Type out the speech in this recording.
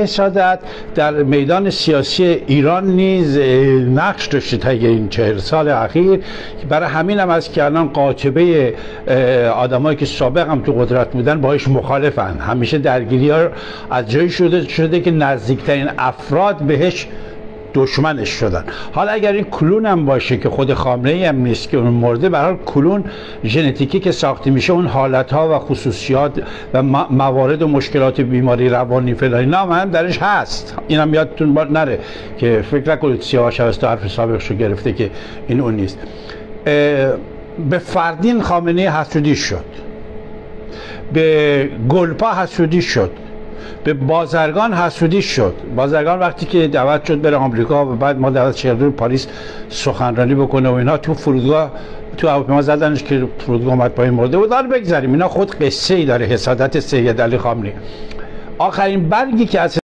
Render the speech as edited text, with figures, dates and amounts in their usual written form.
حسادت در میدان سیاسی ایران نیز نقش داشته تا این 40 سال اخیر. برای همین هم است که الان قاطبه آدمایی که سابق هم تو قدرت بودن باهاش مخالفن. همیشه درگیری‌ها از جایی شده که نزدیکترین افراد بهش دشمنش شدن. حالا اگر این کلون هم باشه که خود خامنه‌ای هم نیست که اون مرده، به هر حال کلون ژنتیکی که ساخته میشه اون حالت‌ها و خصوصیات و موارد و مشکلات بیماری روانی فلانی نام هم درش هست. اینم یادتون نره که فکر نکنید سیاوش اوستا حرف سابقشو گرفته که این اون نیست. به فردین خامنه‌ای حسودی شد، به گلپا حسودی شد، به بازرگان حسودی شد. بازرگان وقتی که دعوت شد بره آمریکا و بعد ما دعوت شد پاریس سخنرانی بکنه و اینا، تو فرودگاه تو هواپیما زدنش که فرودگاه اومد پایین مرده بود. حالا بگذاریم اینا خود قصه ای داره حسادت سید علی خامنه‌ای. آخرین برگی که از